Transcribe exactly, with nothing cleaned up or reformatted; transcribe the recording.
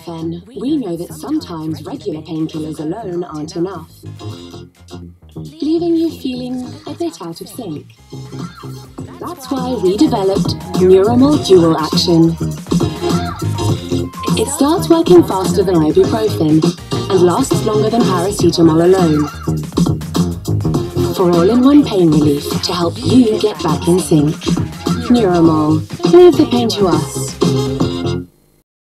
nurofen, we know that sometimes regular painkillers alone aren't enough, leaving you feeling a bit out of sync. That's why we developed Neuromol Dual Action. It starts working faster than ibuprofen and lasts longer than paracetamol alone. For all-in-one pain relief to help you get back in sync. Neuromol, leave the pain to us.